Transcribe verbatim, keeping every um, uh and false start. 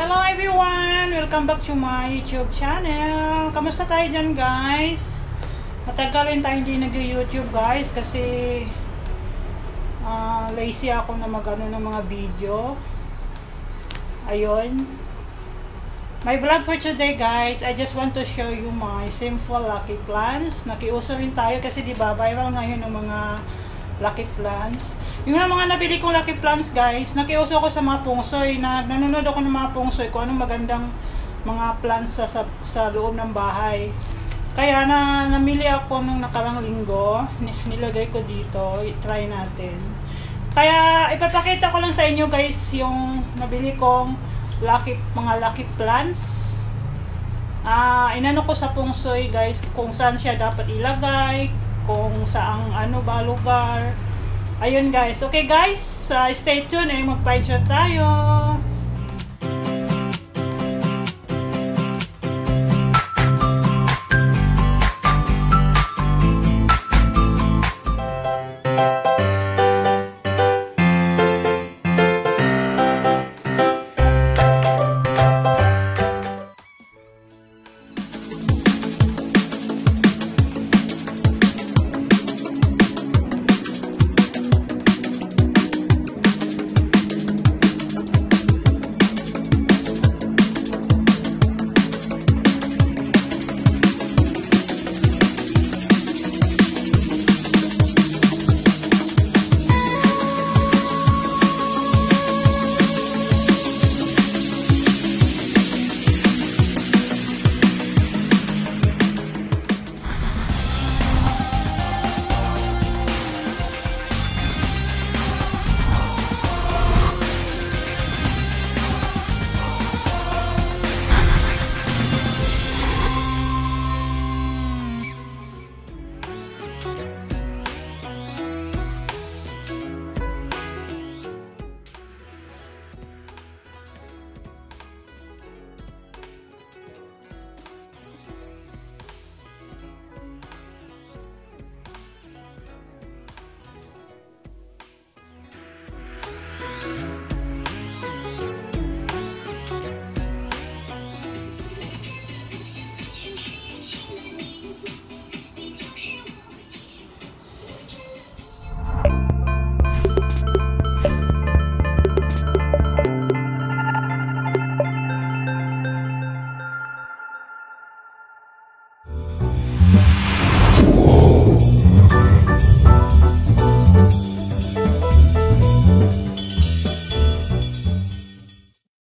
Hello everyone! Welcome back to my YouTube channel. Kamusta tayo dyan guys? Matagal rin tayo hindi nag-YouTube guys kasi uh, lazy ako na mag-ano ng mga video. Ayun. My vlog for today guys, I just want to show you my simple lucky plants. Nakiuso rin tayo kasi diba viral ngayon ng mga lucky plants. Yung mga nabili kong lucky plants guys, nakiuso ako sa mga Fengshui, na nanonood ako ng mga Fengshui kung anong magandang mga plants sa, sa, sa loob ng bahay. Kaya na namili ako nung nakarang linggo, nilagay ko dito, i-try natin. Kaya ipapakita ko lang sa inyo guys yung nabili kong lucky, mga lucky plants. Ah, uh, inano ko sa Fengshui guys kung saan siya dapat ilagay, kung saang ano ba lugar. Ayun guys. Okay guys, uh, stay tuned eh, mag-find shot tayo.